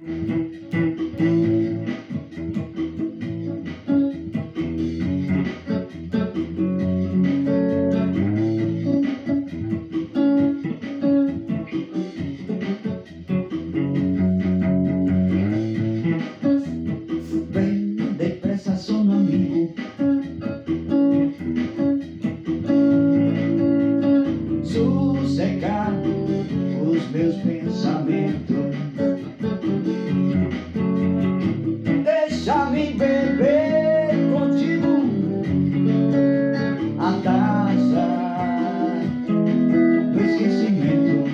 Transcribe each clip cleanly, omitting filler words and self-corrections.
Vem depressa, sono amigo, sossegar os meus pensamentos. Deixa-me beber contigo a taça do esquecimento.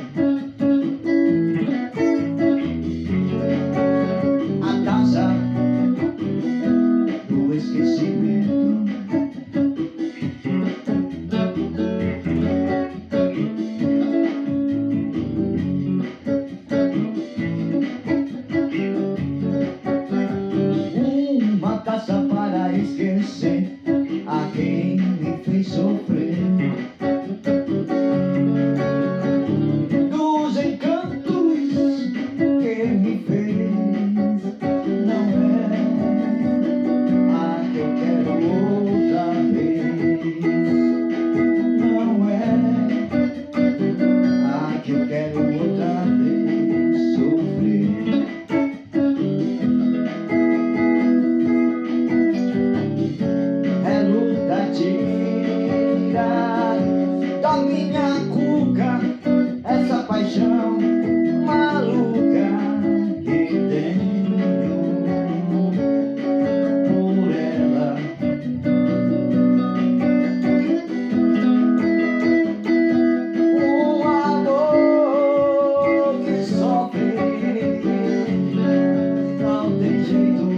A taça do esquecimento. Uma taça para esquecer a quem me fez sofrer, dos encantos que me fez. Não é a que eu quero outra vez. Não é a que eu quero outra vez sofrer. Tira da minha cuca essa paixão maluca que tenho por ela. Um amor que sofre, não tem jeito.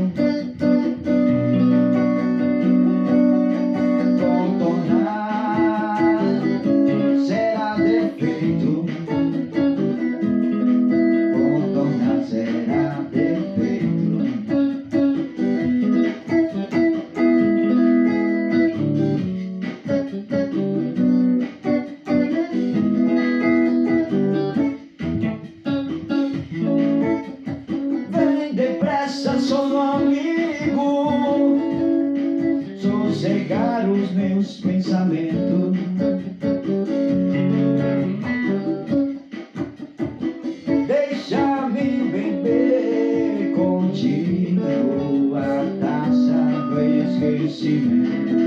Vem depressa, sono amigo, sossegar os meus pensamentos. Deixa-me beber contigo a taça do esquecimento.